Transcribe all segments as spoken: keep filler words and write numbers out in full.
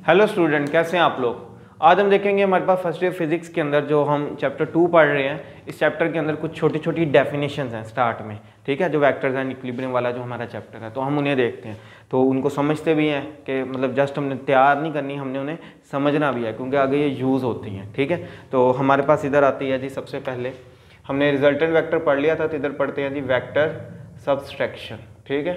Hello student, कैसे हैं आप लोग। आज हम देखेंगे हमारे पास फर्स्ट ईयर फिजिक्स के अंदर जो हम चैप्टर टू पढ़ रहे हैं, इस चैप्टर के अंदर कुछ छोटी छोटी डेफिनेशंस हैं स्टार्ट में, ठीक है, जो वेक्टर्स एंड इक्विलिब्रियम वाला जो हमारा चैप्टर है, तो हम उन्हें देखते हैं। तो उनको समझते भी हैं कि मतलब जस्ट हमने तैयार नहीं करनी, हमने उन्हें समझना भी है क्योंकि आगे ये यूज़ होती हैं, ठीक है। तो हमारे पास इधर आती है जी, सबसे पहले हमने रिजल्टेंट वेक्टर पढ़ लिया था, तो इधर पढ़ते हैं जी वेक्टर सब्सट्रैक्शन, ठीक है।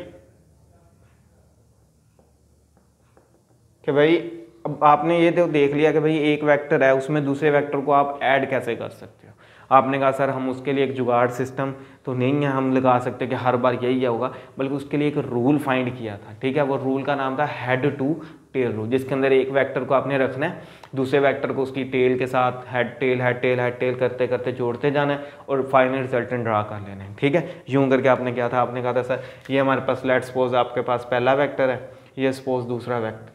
कि भाई अब आपने ये तो देख लिया कि भाई एक वेक्टर है, उसमें दूसरे वेक्टर को आप ऐड कैसे कर सकते हो। आपने कहा सर हम उसके लिए एक जुगाड़ सिस्टम तो नहीं है, हम लगा सकते कि हर बार यही होगा, बल्कि उसके लिए एक रूल फाइंड किया था, ठीक है। वो रूल का नाम था हेड टू टेल रूल, जिसके अंदर एक वेक्टर को आपने रखना है, दूसरे वेक्टर को उसकी टेल के साथ head tail head tail head tail करते करते जोड़ते जाना है और फाइनल रिजल्टेंट ड्रा कर लेना है, ठीक है। यूँ करके आपने क्या था, आपने कहा था सर ये हमारे पास लेट्स सपोज आपके पास पहला वेक्टर है, ये सपोज दूसरा वेक्टर,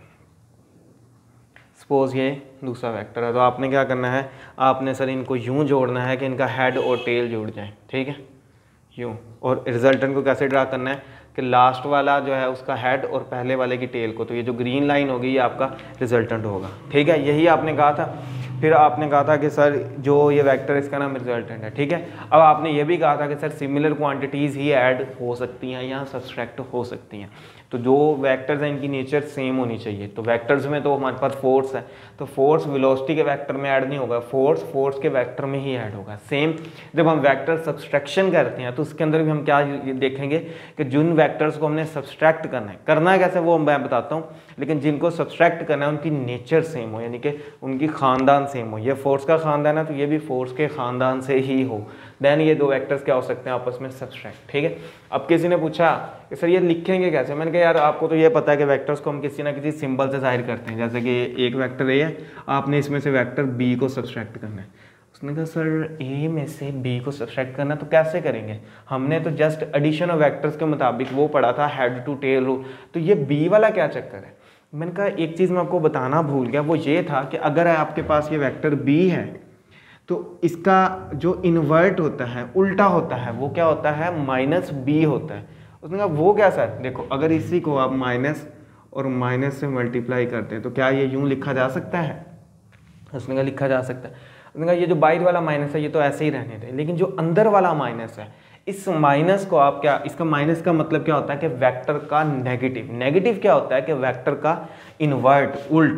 सपोज ये दूसरा वेक्टर है, तो आपने क्या करना है, आपने सर इनको यूं जोड़ना है कि इनका हेड और टेल जुड़ जाए, ठीक है, यूं। और रिजल्टेंट को कैसे ड्रा करना है कि लास्ट वाला जो है उसका हेड और पहले वाले की टेल को, तो ये जो ग्रीन लाइन होगी ये आपका रिजल्टेंट होगा, ठीक है। यही आपने कहा था। फिर आपने कहा था कि सर जो ये वेक्टर इसका नाम रिजल्टेंट है, ठीक है। अब आपने ये भी कहा था कि सर सिमिलर क्वांटिटीज़ ही ऐड हो सकती हैं या सब्सट्रैक्ट हो सकती हैं, तो जो वेक्टर्स हैं इनकी नेचर सेम होनी चाहिए। तो वेक्टर्स में तो हमारे पास फोर्स है, तो फोर्स वेलोसिटी के वेक्टर में ऐड नहीं होगा, फोर्स फोर्स के वेक्टर में ही ऐड होगा। सेम जब हम वेक्टर सब्सट्रैक्शन करते हैं तो उसके अंदर भी हम क्या देखेंगे कि जिन वेक्टर्स को हमने सब्सट्रैक्ट करना है, करना है कैसे वो मैं बताता हूँ, लेकिन जिनको सब्सट्रैक्ट करना है उनकी नेचर सेम हो, यानी कि उनकी खानदान सेम हो। ये फोर्स का खानदान है तो ये भी फोर्स के खानदान से ही हो, देन ये दो वेक्टर्स क्या हो सकते हैं आपस में सब्सट्रैक्ट, ठीक है। अब किसी ने पूछा कि सर ये लिखेंगे कैसे, मैंने कहा यार आपको तो ये पता है कि वेक्टर्स को हम किसी ना किसी सिंबल से जाहिर करते हैं, जैसे कि एक वेक्टर ए है, आपने इसमें से वेक्टर बी को सब्सट्रैक्ट करना है। उसने कहा सर ए में से बी को सब्सट्रैक्ट करना तो कैसे करेंगे, हमने तो जस्ट एडिशन ऑफ वेक्टर्स के मुताबिक वो पढ़ा था हेड टू टेल रूल, तो ये बी वाला क्या चक्कर है। मैंने कहा एक चीज़ मैं आपको बताना भूल गया, वो ये था कि अगर आपके पास ये वेक्टर बी है तो इसका जो इन्वर्ट होता है, उल्टा होता है, वो क्या होता है, माइनस बी होता है। उसने कहा वो क्या सर, देखो अगर इसी को आप माइनस और माइनस से मल्टीप्लाई करते हैं तो क्या ये यूं लिखा जा सकता है। उसने कहा लिखा जा सकता है। उसने कहा ये जो बाहर वाला माइनस है ये तो ऐसे ही रहने दें, लेकिन जो अंदर वाला माइनस है, इस माइनस को आप क्या, इसका माइनस का मतलब क्या होता है कि वेक्टर का नेगेटिव, नेगेटिव क्या होता है कि वेक्टर का इन्वर्ट, उल्ट।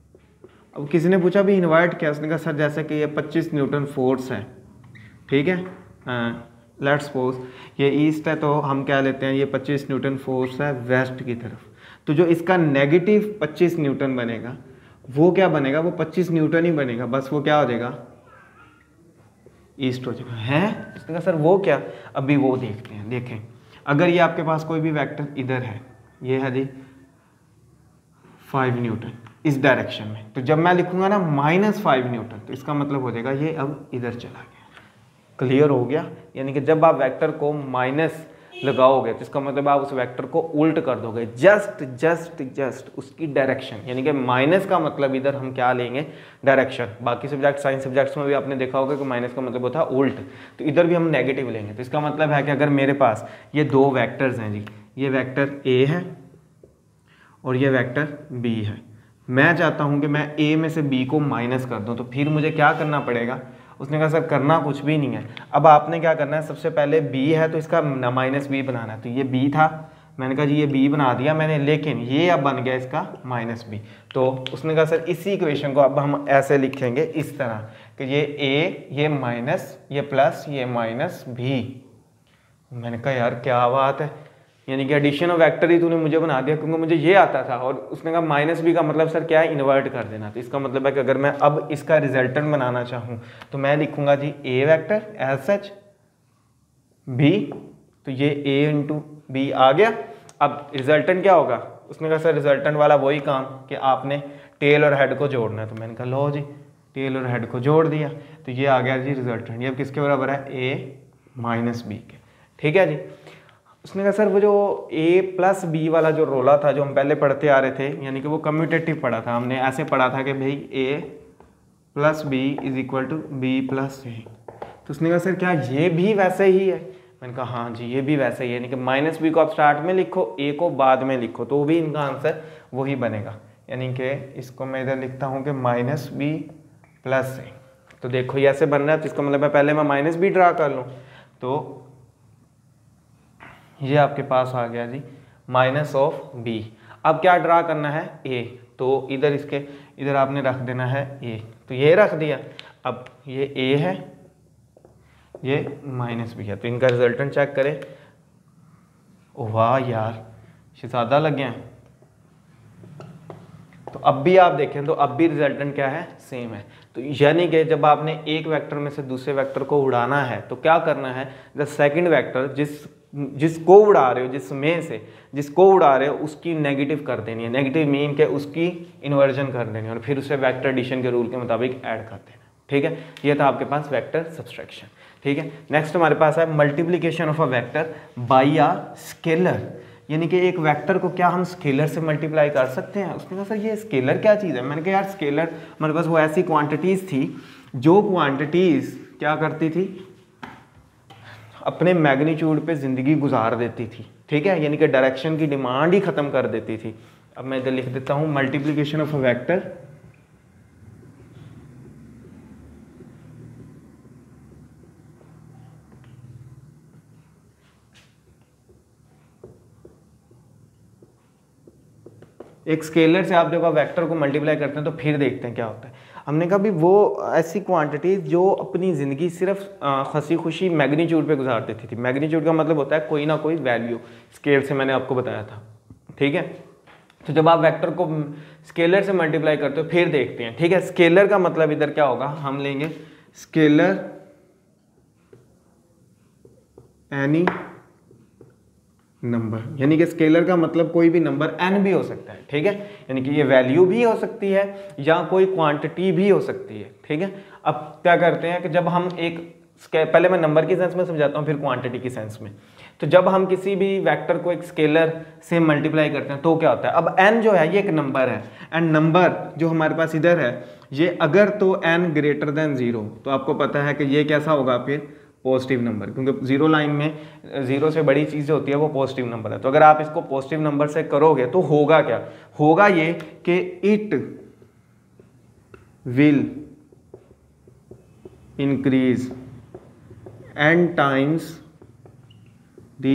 अब किसी ने पूछा भी इन्वर्ट क्या, उसने कहा सर जैसे कि ये पच्चीस न्यूटन फोर्स है, ठीक है, लेट्स सपोज ये ईस्ट है, तो हम क्या लेते हैं, ये पच्चीस न्यूटन फोर्स है वेस्ट की तरफ, तो जो इसका नेगेटिव पच्चीस न्यूटन बनेगा वो क्या बनेगा, वो पच्चीस न्यूटन ही बनेगा, बस वो क्या हो जाएगा, ईस्ट हो जाएगा, है। उसने कहा सर वो क्या, अभी वो देखते हैं। देखें अगर ये आपके पास कोई भी वेक्टर इधर है, ये है जी फाइव न्यूटन इस डायरेक्शन में, तो जब मैं लिखूंगा ना माइनस फाइव न्यूटन, तो इसका मतलब हो जाएगा ये अब इधर चला गया। क्लियर हो गया, यानी कि जब आप वेक्टर को माइनस लगाओगे तो इसका मतलब आप उस वेक्टर को उल्ट कर दोगे, जस्ट जस्ट जस्ट उसकी डायरेक्शन, यानी कि माइनस का मतलब इधर हम क्या लेंगे, डायरेक्शन। बाकी सब्जेक्ट साइंस सब्जेक्ट्स में भी आपने देखा होगा कि माइनस का मतलब होता है उल्ट, तो इधर भी हम नेगेटिव लेंगे। तो इसका मतलब है कि अगर मेरे पास ये दो वेक्टर्स हैं जी, ये वेक्टर ए है और ये वेक्टर बी है, मैं चाहता हूं कि मैं ए में से बी को माइनस कर दूं, तो फिर मुझे क्या करना पड़ेगा। उसने कहा सर करना कुछ भी नहीं है, अब आपने क्या करना है, सबसे पहले बी है तो इसका माइनस बी बनाना है, तो ये बी था, मैंने कहा जी ये बी बना दिया मैंने, लेकिन ये अब बन गया इसका माइनस बी। तो उसने कहा सर इसी इक्वेशन को अब हम ऐसे लिखेंगे इस तरह कि ये ए, ये माइनस, ये प्लस, ये माइनस भी। मैंने कहा यार क्या बात है, यानी कि एडिशन ऑफ वेक्टर ही तूने मुझे बना दिया, क्योंकि मुझे ये आता था। और उसने कहा माइनस बी का मतलब सर क्या है, इन्वर्ट कर देना। तो इसका मतलब है कि अगर मैं अब इसका रिजल्टेंट बनाना चाहूँ तो मैं लिखूंगा जी A vector as such B, तो ये ए इंटू बी आ गया। अब रिजल्टेंट क्या होगा, उसने कहा सर रिजल्टेंट वाला वही काम कि आपने टेल और हेड को जोड़ना है, तो मैंने कहा लो जी टेल और हेड को जोड़ दिया, तो ये आ गया जी रिजल्टेंट। ये अब किसके बराबर है, ए माइनस बी के, ठीक है जी। उसने कहा सर वो जो a प्लस बी वाला जो रोला था जो हम पहले पढ़ते आ रहे थे, यानी कि वो कम्यूटेटिव पढ़ा था, हमने ऐसे पढ़ा था कि भाई a plus B is equal to B plus A, तो उसने कहा सर क्या ये भी वैसे ही है। मैंने कहा हाँ जी ये भी वैसे ही है, यानी कि माइनस बी को आप स्टार्ट में लिखो, a को बाद में लिखो, तो भी इनका आंसर वही बनेगा। यानी कि इसको मैं इधर लिखता हूँ कि माइनस बी प्लस ए। तो देखो ये ऐसे बन रहा है, तो इसका मतलब है पहले मैं माइनस बी ड्रा कर लूँ, तो ये आपके पास आ गया जी माइनस ऑफ बी। अब क्या ड्रा करना है, ए, तो इधर इसके इधर आपने रख देना है ए, तो ये रख दिया। अब ये ए है, ये माइनस बी है, तो इनका रिजल्टेंट चेक करें। वाह यार, ये ज़्यादा लग गया। तो अब भी आप देखें तो अब भी रिजल्टेंट क्या है, सेम है। तो यानी कि जब आपने एक वेक्टर में से दूसरे वेक्टर को उड़ाना है तो क्या करना है, द सेकंड वेक्टर जिस जिसको उड़ा रहे हो, जिसमें से जिसको उड़ा रहे हो उसकी नेगेटिव कर देनी है, नेगेटिव मीन के उसकी इन्वर्जन कर देनी है और फिर उसे वेक्टर एडिशन के रूल के मुताबिक ऐड कर देना। ठीक है, ये था आपके पास वेक्टर सब्सट्रैक्शन। ठीक है, नेक्स्ट हमारे पास है multiplication of a vector by a scalar. यानी कि एक वेक्टर को क्या हम स्केलर से मल्टीप्लाई कर सकते हैं। उसने कहा सर ये स्केलर क्या चीज़ है। मैंने कहा यार स्केलर हमारे पास वो ऐसी क्वांटिटीज़ थी जो क्वांटिटीज़ क्या करती थी, अपने मैग्नीट्यूड पे ज़िंदगी गुजार देती थी। ठीक है, यानी कि डायरेक्शन की डिमांड ही ख़त्म कर देती थी। अब मैं इधर लिख देता हूँ मल्टीप्लिकेशन ऑफ अ वेक्टर एक स्केलर से आप जब आप वेक्टर को मल्टीप्लाई करते हैं तो फिर देखते हैं क्या होता है। हमने कहा भी वो ऐसी क्वांटिटीज जो अपनी ज़िंदगी सिर्फ हंसी खुशी मैग्नीट्यूड पे गुजार देती थी। मैग्नीट्यूड का मतलब होता है कोई ना कोई वैल्यू, स्केल से मैंने आपको बताया था। ठीक है, तो जब आप वेक्टर को स्केलर से मल्टीप्लाई करते हो फिर देखते हैं। ठीक है, स्केलर का मतलब इधर क्या होगा, हम लेंगे स्केलर एनी नंबर, यानी कि स्केलर का मतलब कोई भी नंबर n भी हो सकता है। ठीक है, यानी कि ये वैल्यू भी हो सकती है या कोई क्वांटिटी भी हो सकती है। ठीक है, अब क्या करते हैं कि जब हम एक, पहले मैं नंबर की सेंस में समझाता हूँ फिर क्वांटिटी की सेंस में। तो जब हम किसी भी वेक्टर को एक स्केलर से मल्टीप्लाई करते हैं तो क्या होता है, अब n जो है ये एक नंबर है, एंड नंबर जो हमारे पास इधर है ये अगर तो n ग्रेटर देन जीरो, तो आपको पता है कि ये कैसा होगा फिर पॉजिटिव नंबर, क्योंकि जीरो लाइन में जीरो से बड़ी चीज़ जो होती है वो पॉजिटिव नंबर है। तो अगर आप इसको पॉजिटिव नंबर से करोगे तो होगा क्या, होगा ये कि it will increase n times the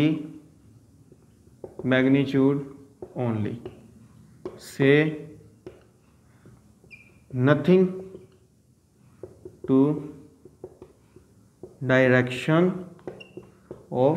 magnitude only, से nothing to direction of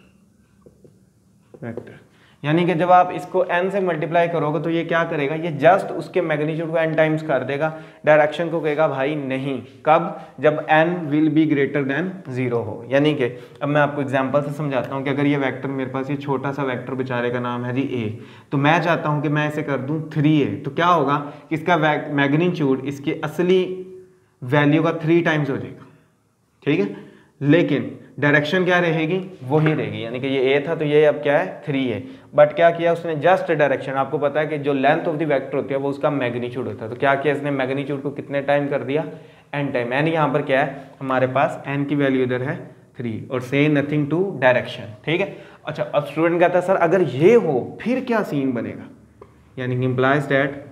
vector. यानी कि जब आप इसको n से मल्टीप्लाई करोगे तो ये क्या करेगा, ये जस्ट उसके मैग्नीट्यूड को n टाइम्स कर देगा, डायरेक्शन को कहेगा भाई नहीं। कब, जब n will be greater than zero हो। यानी कि अब मैं आपको एग्जांपल से समझाता हूँ कि अगर ये वेक्टर मेरे पास, ये छोटा सा वेक्टर बेचारे का नाम है जी a, तो मैं चाहता हूँ कि मैं इसे कर दूँ थ्री ए, तो क्या होगा कि इसका मैग्नीट्यूड इसकी असली वैल्यू का थ्री टाइम्स हो जाएगा। ठीक है, लेकिन डायरेक्शन क्या रहेगी, वही रहेगी। यानी कि ये ए था तो ये अब क्या है थ्री है, बट क्या किया उसने, जस्ट डायरेक्शन। आपको पता है कि जो लेंथ ऑफ द वेक्टर होती है वो उसका मैग्नीट्यूड होता है, तो क्या किया इसने मैग्नीट्यूड को कितने टाइम कर दिया, एन टाइम। एन यहाँ पर क्या है हमारे पास, एन की वैल्यू इधर है थ्री और से नथिंग टू डायरेक्शन। ठीक है, अच्छा अब स्टूडेंट कहता है सर अगर ये हो फिर क्या सीन बनेगा, यानी कि इंप्लाइज दैट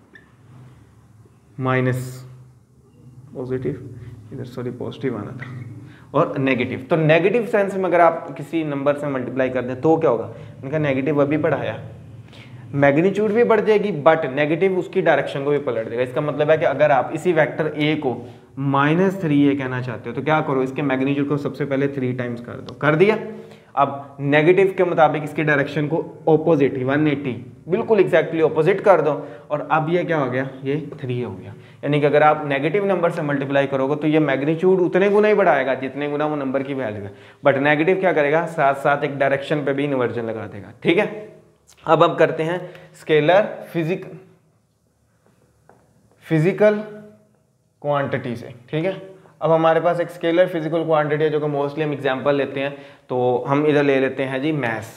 माइनस पॉजिटिव, इधर सॉरी पॉजिटिव आना था, और नेगेटिव। तो नेगेटिव सेंस में अगर आप किसी नंबर से मल्टीप्लाई कर दें तो क्या होगा, उनका नेगेटिव अभी पढ़ाया, मैग्नीट्यूड भी बढ़ जाएगी बट नेगेटिव उसकी डायरेक्शन को भी पलट देगा। इसका मतलब है कि अगर आप इसी वेक्टर ए को माइनस थ्री ए कहना चाहते हो तो क्या करो, इसके मैग्नीट्यूड को सबसे पहले थ्री टाइम्स कर दो, कर दिया। अब नेगेटिव के मुताबिक इसकी डायरेक्शन को ऑपोजिट वन एटी बिल्कुल एग्जैक्टली ऑपोजिट कर दो, और अब ये क्या हो गया, ये थ्री हो गया। यानी कि अगर आप नेगेटिव नंबर से मल्टीप्लाई करोगे तो ये मैग्नीट्यूड उतने गुना ही बढ़ाएगा जितने गुना वो नंबर की वैल्यू है, बट नेगेटिव क्या करेगा, साथ साथ एक डायरेक्शन पे भी इन्वर्जन लगा देगा। ठीक है, अब अब करते हैं स्केलर फिजिक फिजिकल क्वांटिटी से। ठीक है, अब हमारे पास एक स्केलर फिजिकल क्वांटिटी है जो कि मोस्टली हम एग्जांपल लेते हैं, तो हम इधर ले लेते हैं जी मैस।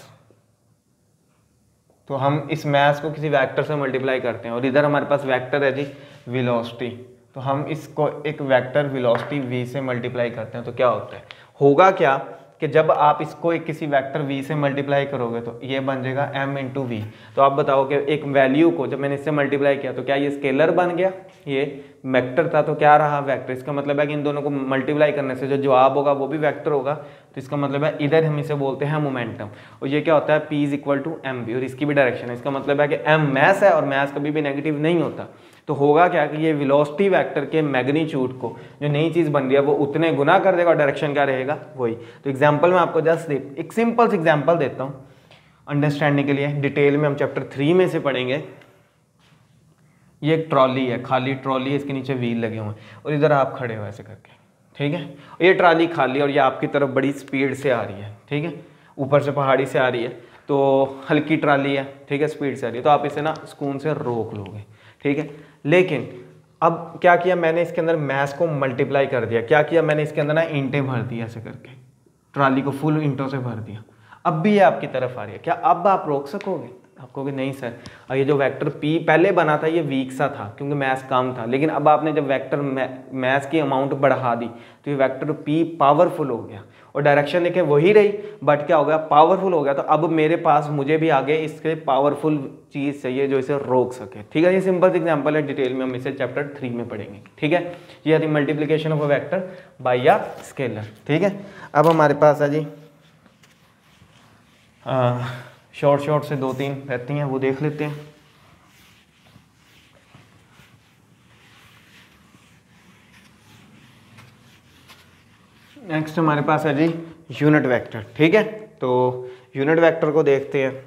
तो हम इस मैस को किसी वेक्टर से मल्टीप्लाई करते हैं और इधर हमारे पास वेक्टर है जी वेलोसिटी, तो हम इसको एक वेक्टर वेलोसिटी v से मल्टीप्लाई करते हैं तो क्या होता है, होगा क्या कि जब आप इसको एक किसी वेक्टर v से मल्टीप्लाई करोगे तो ये बन जाएगा m इंटू वी। तो आप बताओ कि एक वैल्यू को जब मैंने इससे मल्टीप्लाई किया तो क्या ये स्केलर बन गया, ये वेक्टर था तो क्या रहा वेक्टर। इसका मतलब है कि इन दोनों को मल्टीप्लाई करने से जो जवाब होगा वो भी वेक्टर होगा। तो इसका मतलब है इधर हम इसे बोलते हैं मोमेंटम, और ये क्या होता है p is equal to M V, और इसकी भी डायरेक्शन है। इसका मतलब है कि m मैस है और मैस कभी भी नेगेटिव नहीं होता। तो होगा क्या कि ये वेलोसिटी वेक्टर के मैग्नीट्यूड को जो नई चीज़ बन रही है वो उतने गुना कर देगा और डायरेक्शन क्या रहेगा वही। तो एग्जांपल में आपको जस्ट एक सिंपल सा एग्जांपल देता हूँ अंडरस्टैंडिंग के लिए, डिटेल में हम चैप्टर थ्री में से पढ़ेंगे। ये एक ट्रॉली है, खाली ट्रॉली है, इसके नीचे व्हील लगे हुए हैं और इधर आप खड़े हो ऐसे करके, ठीक है। और ये ट्रॉली खाली और ये आपकी तरफ बड़ी स्पीड से आ रही है, ठीक है, ऊपर से पहाड़ी से आ रही है, तो हल्की ट्रॉली है, ठीक है, स्पीड से आ रही है, तो आप इसे ना सुकून से रोक लोगे, ठीक है। लेकिन अब क्या किया मैंने, इसके अंदर मैस को मल्टीप्लाई कर दिया। क्या किया मैंने, इसके अंदर ना ईंटें भर दी ऐसे करके, ट्रॉली को फुल ईंटों से भर दिया। अब भी ये आपकी तरफ आ रही है, क्या अब आप रोक सकोगे? आप कहोगे नहीं सर, और ये जो वेक्टर p पहले बना था ये वीक सा था क्योंकि मैस कम था, लेकिन अब आपने जब वेक्टर मैस की अमाउंट बढ़ा दी तो ये वेक्टर p पावरफुल हो गया और डायरेक्शन देखें वही रही, बट क्या हो गया, पावरफुल हो गया। तो अब मेरे पास मुझे भी आगे इसके पावरफुल चीज़ चाहिए जो इसे रोक सके, ठीक है। ये सिंपल एग्जाम्पल है, डिटेल में हम इसे चैप्टर थ्री में पढ़ेंगे, ठीक है। ये है multiplication of a vector by a scalar, ठीक है। अब हमारे पास है जी शॉर्ट शॉर्ट से दो तीन रहती हैं, वो देख लेते हैं। नेक्स्ट हमारे पास है जी यूनिट वेक्टर, ठीक है। तो यूनिट वेक्टर को देखते हैं।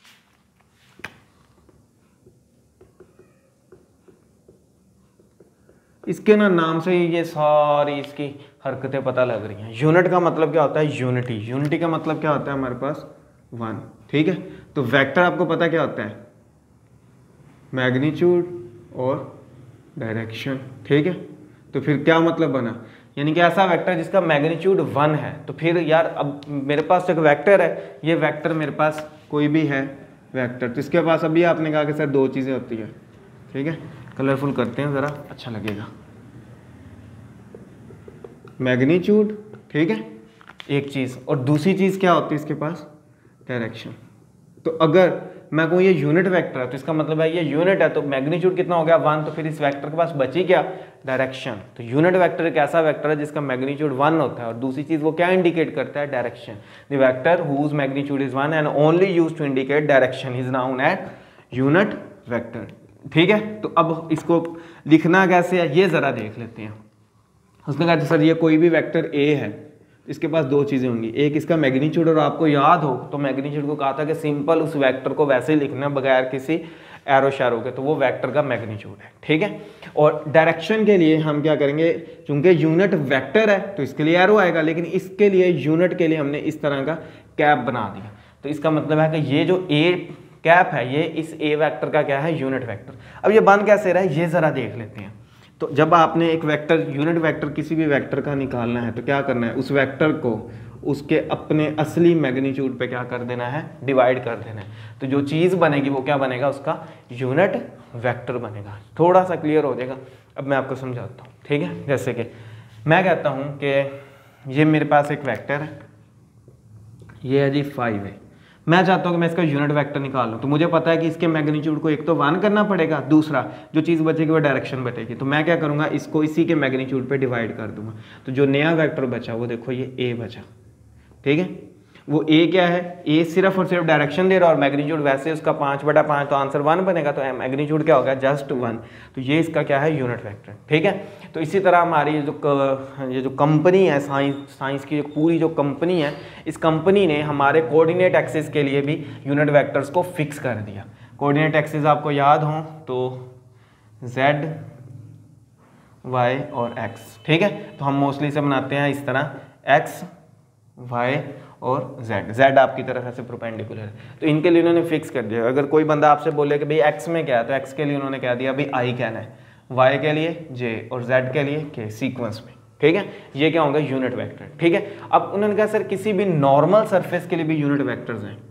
इसके ना नाम से ही ये सारी इसकी हरकतें पता लग रही हैं। यूनिट का मतलब क्या होता है, यूनिटी। यूनिटी का मतलब क्या होता है हमारे पास, वन, ठीक है। तो वेक्टर आपको पता क्या होता है, मैग्नीट्यूड और डायरेक्शन, ठीक है। तो फिर क्या मतलब बना, यानी कि ऐसा वेक्टर जिसका मैग्नीट्यूड वन है। तो फिर यार अब मेरे पास एक वेक्टर है, ये वेक्टर मेरे पास कोई भी है वेक्टर, तो इसके पास अभी आपने कहा कि सर दो चीज़ें होती है, ठीक है। कलरफुल करते हैं ज़रा, अच्छा लगेगा। मैग्नीट्यूड, ठीक है, एक चीज़, और दूसरी चीज़ क्या होती है इसके पास, डायरेक्शन। तो अगर मैं कहूँ ये यूनिट वेक्टर है तो इसका मतलब है ये यूनिट है, तो मैग्नीट्यूड कितना हो गया, वन, तो फिर इस वेक्टर के पास बची क्या, डायरेक्शन। तो यूनिट वेक्टर एक ऐसा वेक्टर है जिसका मैग्नीट्यूड वन होता है, और दूसरी चीज़ वो क्या इंडिकेट करता है, direction. The vector whose magnitude is one and only used to indicate direction is known as unit vector, ठीक है। तो अब इसको लिखना कैसे है ये ज़रा देख लेते हैं। उसने कहा सर ये कोई भी वेक्टर ए है, इसके पास दो चीज़ें होंगी, एक इसका मैग्नीट्यूड, और आपको याद हो तो मैग्नीट्यूड को कहा था कि सिंपल उस वेक्टर को वैसे ही लिखना बगैर किसी एरो शैरो के, तो वो वेक्टर का मैग्नीट्यूड है, ठीक है। और डायरेक्शन के लिए हम क्या करेंगे, चूंकि यूनिट वेक्टर है तो इसके लिए एरो आएगा, लेकिन इसके लिए यूनिट के लिए हमने इस तरह का कैप बना दिया। तो इसका मतलब है कि ये जो ए कैप है ये इस ए वेक्टर का क्या है, यूनिट वेक्टर। अब ये बन कैसे रहा है ये ज़रा देख लेते हैं। तो जब आपने एक वेक्टर, यूनिट वेक्टर किसी भी वेक्टर का निकालना है तो क्या करना है, उस वेक्टर को उसके अपने असली मैग्नीट्यूड पे क्या कर देना है, डिवाइड कर देना है। तो जो चीज़ बनेगी वो क्या बनेगा, उसका यूनिट वेक्टर बनेगा। थोड़ा सा क्लियर हो जाएगा, अब मैं आपको समझाता हूँ, ठीक है। जैसे कि मैं कहता हूँ कि ये मेरे पास एक वेक्टर है, ये है जी फाइव है, मैं चाहता हूँ कि मैं इसका यूनिट वेक्टर निकाल लूँ। तो मुझे पता है कि इसके मैग्नीट्यूड को एक तो वन करना पड़ेगा, दूसरा जो चीज़ बचेगी वो डायरेक्शन बचेगी। तो मैं क्या करूँगा, इसको इसी के मैग्नीट्यूड पे डिवाइड कर दूंगा। तो जो नया वेक्टर बचा वो देखो ये ए बचा, ठीक है। वो ए क्या है, ए सिर्फ और सिर्फ डायरेक्शन दे रहा है और मैग्नीट्यूड वैसे उसका पाँच बटा पाँच, तो आंसर वन बनेगा। तो मैग्नीट्यूड क्या होगा, जस्ट वन। तो ये इसका क्या है, यूनिट वेक्टर, ठीक है। तो इसी तरह हमारी जो ये जो कंपनी है, साइंस साइंस की जो पूरी जो कंपनी है, इस कंपनी ने हमारे कोऑर्डिनेट एक्सिस के लिए भी यूनिट वेक्टर्स को फिक्स कर दिया। कोऑर्डिनेट एक्सिस आपको याद हो तो जेड, वाई और एक्स, ठीक है। तो हम मोस्टली से बनाते हैं इस तरह, एक्स, वाई और z, z आपकी तरफ ऐसे प्रोपेंडिकुलर है। तो इनके लिए उन्होंने फिक्स कर दिया। अगर कोई बंदा आपसे बोले कि भाई x में क्या है, तो x के लिए उन्होंने कह दिया भाई i कहना है, y के लिए j और z के लिए k, सीक्वेंस में, ठीक है। ये क्या होगा, यूनिट वेक्टर, ठीक है। अब उन्होंने कहा सर किसी भी नॉर्मल सरफेस के लिए भी यूनिट वेक्टर्स हैं,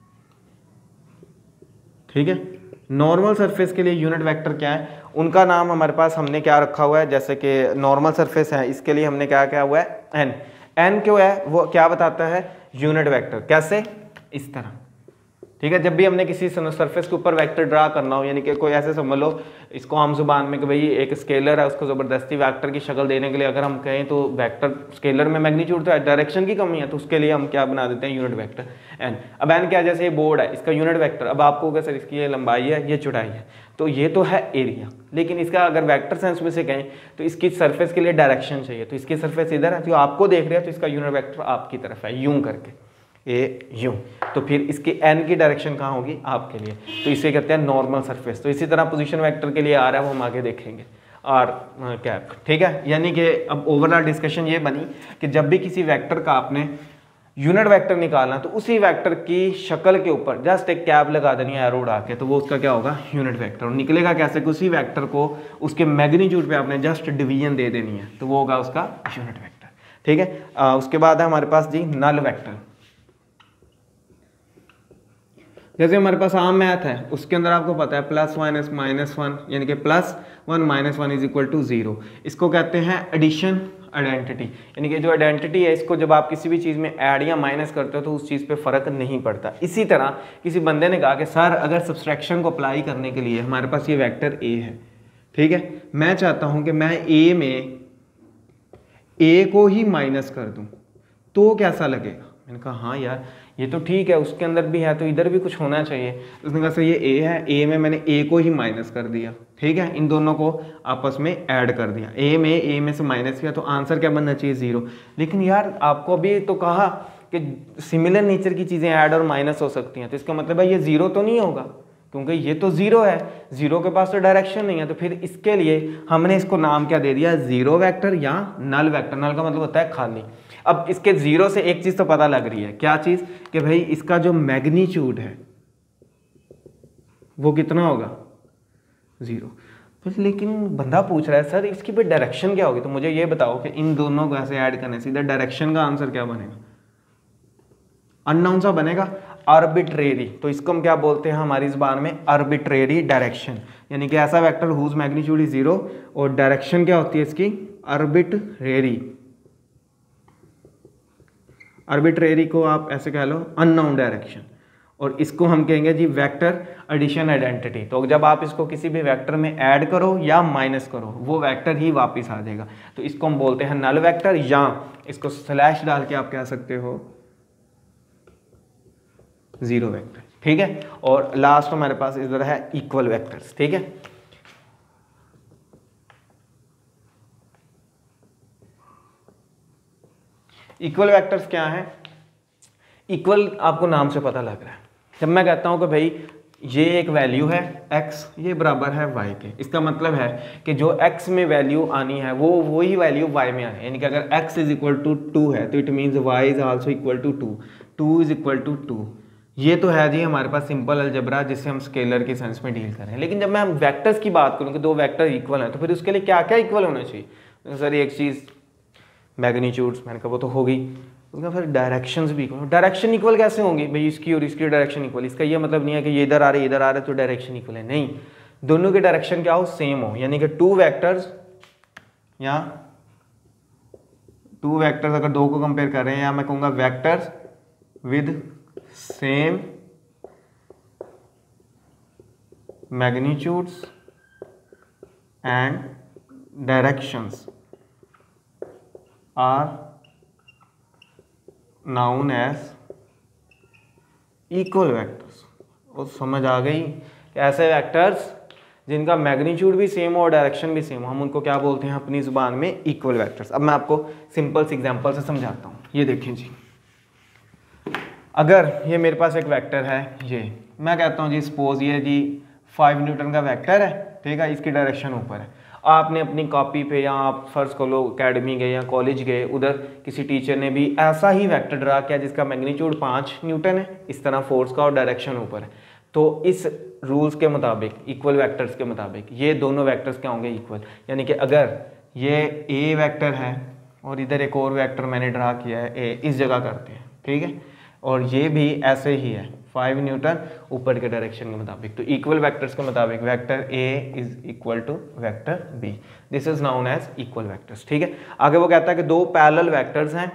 ठीक है। नॉर्मल सरफेस के लिए यूनिट वेक्टर क्या है, उनका नाम हमारे पास हमने क्या रखा हुआ है, जैसे कि नॉर्मल सरफेस है इसके लिए हमने क्या क्या हुआ है, एन। एन क्यों है वो क्या बताता है, यूनिट वेक्टर। कैसे, इस तरह, ठीक है। जब भी हमने किसी सरफेस के ऊपर वेक्टर ड्रा करना हो, यानी कि कोई ऐसे समझ लो इसको आम जुबान में कि भाई एक स्केलर है, उसको ज़बरदस्ती वेक्टर की शक्ल देने के लिए अगर हम कहें तो वेक्टर स्केलर में मैग्नीट्यूड तो है, डायरेक्शन की कमी है, तो उसके लिए हम क्या बना देते हैं, यूनिट वेक्टर एन। अब एन क्या है, जैसे ये बोर्ड है, इसका यूनिट वेक्टर, अब आपको होगा सर इसकी ये लंबाई है, ये चौड़ाई है, तो ये तो है एरिया, लेकिन इसका अगर वेक्टर सेंस में से कहें तो इसकी सरफेस के लिए डायरेक्शन चाहिए, तो इसकी सरफेस इधर है, तो आपको देख रहे हैं तो इसका यूनिट वेक्टर आपकी तरफ है, यूं करके ए यूं, तो फिर इसकी एन की डायरेक्शन कहाँ होगी, आपके लिए, तो इसे कहते हैं नॉर्मल सरफेस। तो इसी तरह पोजीशन वेक्टर के लिए आ रहा है वो हम आगे देखेंगे, और कैप, ठीक है। यानी कि अब ओवरऑल डिस्कशन ये बनी कि जब भी किसी वेक्टर का आपने यूनिट वेक्टर निकालना तो उसी वेक्टर की शक्ल के ऊपर जस्ट एक कैप लगा देनी है एरो उड़ा के, तो वो उसका क्या होगा, यूनिट वेक्टर। और निकलेगा कैसे, कि उसी वेक्टर को उसके मैग्नीट्यूड पे आपने जस्ट डिवीजन दे देनी है, तो वो होगा उसका यूनिट वेक्टर, ठीक है। आ, उसके बाद है हमारे पास जी नल वेक्टर। जैसे हमारे पास आम मैथ है, उसके अंदर आपको पता है plus one as minus one, यानी कि plus one minus one is equal to zero. इसको कहते हैं एडिशन आइडेंटिटी, यानी कि जो आइडेंटिटी है इसको जब आप किसी भी चीज़ में ऐड या माइनस करते हो तो उस चीज़ पे फ़र्क नहीं पड़ता। इसी तरह किसी बंदे ने कहा कि सर अगर सब्सट्रैक्शन को अप्लाई करने के लिए हमारे पास ये वेक्टर ए है, ठीक है, मैं चाहता हूँ कि मैं ए में ए को ही माइनस कर दूँ तो कैसा लगेगा। मैंने कहा हाँ यार ये तो ठीक है, उसके अंदर भी है तो इधर भी कुछ होना चाहिए। उसने कहा सर ये ए है, ए में मैंने ए को ही माइनस कर दिया, ठीक है, इन दोनों को आपस में ऐड कर दिया, ए में ए में से माइनस किया, तो आंसर क्या बनना चाहिए, जीरो। लेकिन यार आपको अभी तो कहा कि सिमिलर नेचर की चीज़ें ऐड और माइनस हो सकती हैं, तो इसका मतलब है ये जीरो तो नहीं होगा, क्योंकि ये तो जीरो है, जीरो के पास तो डायरेक्शन नहीं है, तो फिर इसके लिए हमने इसको नाम क्या दे दिया, जीरो वेक्टर या नल वेक्टर। नल का मतलब होता है खाली। अब इसके जीरो से एक चीज तो पता लग रही है, क्या चीज, कि भाई इसका जो मैग्नीट्यूड है वो कितना होगा, जीरो। तो लेकिन बंदा पूछ रहा है सर इसकी भी डायरेक्शन क्या होगी, तो मुझे ये बताओ कि इन दोनों को ऐसे ऐड करने से इधर डायरेक्शन का आंसर क्या बनेगा, अननोन सा बनेगा, आर्बिट्रेरी। तो इसको हम क्या बोलते हैं हमारी ज़बान में, आर्बिट्रेरी डायरेक्शन, यानी कि ऐसा vector whose magnitude is zero और डायरेक्शन क्या होती है इसकी, आर्बिट्रेरी। आर्बिट्रेरी को आप ऐसे कह लो अननोन डायरेक्शन, और इसको हम कहेंगे जी वेक्टर एडिशन आइडेंटिटी। तो जब आप इसको किसी भी वेक्टर में ऐड करो या माइनस करो वो वेक्टर ही वापस आ जाएगा, तो इसको हम बोलते हैं नल वेक्टर, या इसको स्लैश डाल के आप कह सकते हो जीरो वेक्टर, ठीक है। और लास्ट हमारे पास इधर है इक्वल वेक्टर्स, ठीक है। इक्वल वेक्टर्स क्या है, इक्वल आपको नाम से पता लग रहा है। जब मैं कहता हूं कि भाई ये एक वैल्यू है x, ये बराबर है y के, इसका मतलब है कि जो x में वैल्यू आनी है वो वही वैल्यू y में आनी है, यानी कि अगर x is equal to two है तो it means y is also equal to two, two is equal to two. ये तो है जी हमारे पास सिंपल अलजेब्रा जिससे हम स्केलर के सेंस में डील करें। लेकिन जब मैं वेक्टर्स की बात करूँ कि दो वेक्टर इक्वल हैं तो फिर उसके लिए क्या क्या इक्वल होना चाहिए, तो सर एक चीज़ मैग्नीट्यूड्स, मैंने कहा वो तो होगी, उसका फिर डायरेक्शंस भी इक्वल। डायरेक्शन इक्वल कैसे होंगी भाई, इसकी और इसकी डायरेक्शन इक्वल। इसका ये मतलब नहीं है कि ये इधर आ रहे इधर आ रहे तो डायरेक्शन इक्वल है, नहीं, दोनों की डायरेक्शन क्या हो, सेम हो। यानी कि टू वेक्टर्स या टू वेक्टर्स अगर दो को कंपेयर कर रहे हैं, या मैं कहूँगा vectors with same magnitudes and directions are known as equal vectors. वो समझ आ गई कि ऐसे वेक्टर्स जिनका मैग्नीट्यूड भी सेम हो और डायरेक्शन भी सेम हो, हम उनको क्या बोलते हैं अपनी जुबान में, इक्वल वेक्टर्स। अब मैं आपको सिंपल से एग्जांपल से समझाता हूँ। ये देखें जी, अगर ये मेरे पास एक वेक्टर है, ये मैं कहता हूँ जी सपोज ये जी फाइव न्यूटन का वेक्टर है, ठीक है, इसकी डायरेक्शन ऊपर है। आपने अपनी कॉपी पे या आप फर्स्ट को लो अकेडमी गए या कॉलेज गए, उधर किसी टीचर ने भी ऐसा ही वेक्टर ड्रा किया जिसका मैग्नीट्यूड पाँच न्यूटन है, इस तरह फोर्स का, और डायरेक्शन ऊपर है। तो इस रूल्स के मुताबिक, इक्वल वेक्टर्स के मुताबिक, ये दोनों वेक्टर्स क्या होंगे, इक्वल। यानी कि अगर ये ए वेक्टर है और इधर एक और वेक्टर मैंने ड्रा किया है ए, इस जगह करते हैं, ठीक है, और ये भी ऐसे ही है फाइव न्यूटन ऊपर के डायरेक्शन के मुताबिक, तो इक्वल वेक्टर्स के मुताबिक vector A is equal to vector B, this is known as equal vectors, ठीक है। आगे वो कहता है कि दो पैरेलल वेक्टर्स हैं,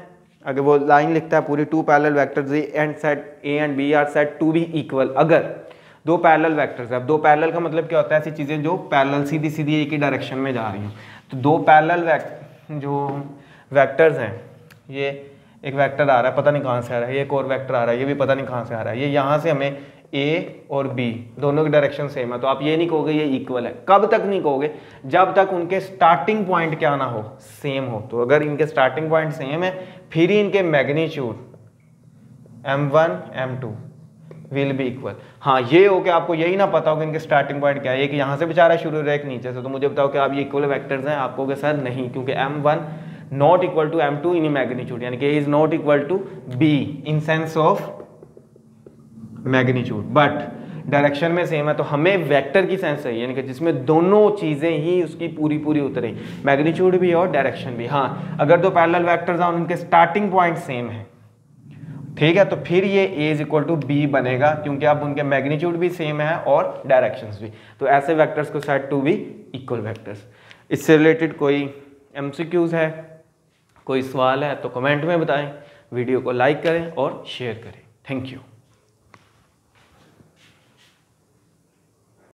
अगर वो लाइन लिखता है पूरी, two parallel vectors A and set A and B are set to be equal, अगर दो पैरेलल वेक्टर्स है, अब दो पैरेलल का मतलब क्या होता है, ऐसी चीज़ें जो पैरेलल सीधी सीधी एक ही डायरेक्शन में जा रही हैं। तो दो पैरेलल वेक्ट जो वेक्टर्स हैं, ये एक वेक्टर आ रहा है पता नहीं कहाँ से आ रहा है, ये एक और वेक्टर आ रहा है ये भी पता नहीं कहाँ से आ रहा है, ये यहाँ से हमें ए और बी दोनों की डायरेक्शन सेम है, तो आप ये नहीं कहोगे ये इक्वल है। कब तक नहीं कहोगे, जब तक उनके स्टार्टिंग पॉइंट क्या ना हो, सेम हो। तो अगर इनके स्टार्टिंग पॉइंट सेम है फिर ही इनके magnitude M one M two will be equal. हाँ ये हो कि आपको यही ना पता हो कि इनके स्टार्टिंग पॉइंट क्या है, एक यहाँ से बेचारा शुरू हो रहा है एक नीचे से, तो मुझे बताओ कि आप ये इक्वल वेक्टर्स हैं, आपको सर नहीं, क्योंकि M one not equal to M two in magnitude, यानी कि is not equal to B in sense of magnitude, but direction में सेम है। तो हमें वेक्टर की सेंस चाहिए, यानी कि जिसमें दोनों चीजें ही उसकी पूरी पूरी उतरे, मैग्नीट्यूड भी और डायरेक्शन भी। हाँ अगर दो पैरेलल वेक्टर्स हैं उनके स्टार्टिंग पॉइंट सेम है, ठीक है, तो फिर ये A is equal to B बनेगा, क्योंकि अब उनके मैग्नीट्यूड भी सेम है और डायरेक्शंस भी। तो ऐसे वेक्टर्स को set to be equal vectors. इससे रिलेटेड कोई एमसीक्यूज है, कोई सवाल है तो कमेंट में बताएं, वीडियो को लाइक करें और शेयर करें। Thank you.